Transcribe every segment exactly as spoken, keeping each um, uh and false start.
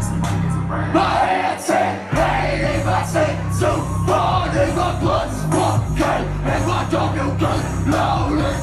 some money, get some brain. My hands hit, pain in my seat, so hard in my blood, suffocating, and my W get lonely.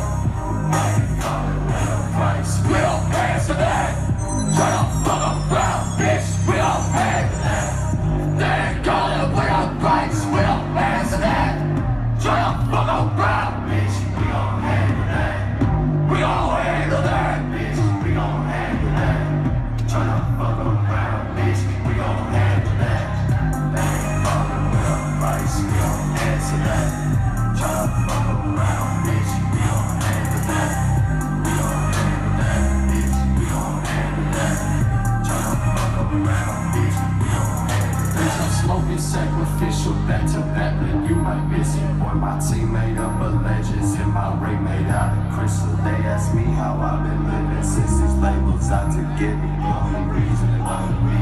We don't answer that. Shut up, fuck around, bitch. We don't answer that. They ain't gonna put our rights. We don't answer that. Shut up, fuck around, bitch. We gon' handle that. We gon' handle that, bitch. We gon' handle that. Shut up, fuck around, bitch. We gon' handle that. They ain't fucking with our rights. We don't answer that. Shut up, fuck around, bitch. We gon' handle that. We gon' handle that, bitch. We gon' handle that. Shut up, fuck around, bitch. We gon' handle that. Bitch, I'm smoking sacrificial back to back, then you might miss it. Boy, my team made up of legends and my ring made out of crystal. They ask me how I've been living since these labels out to get me. The only reason, the only reason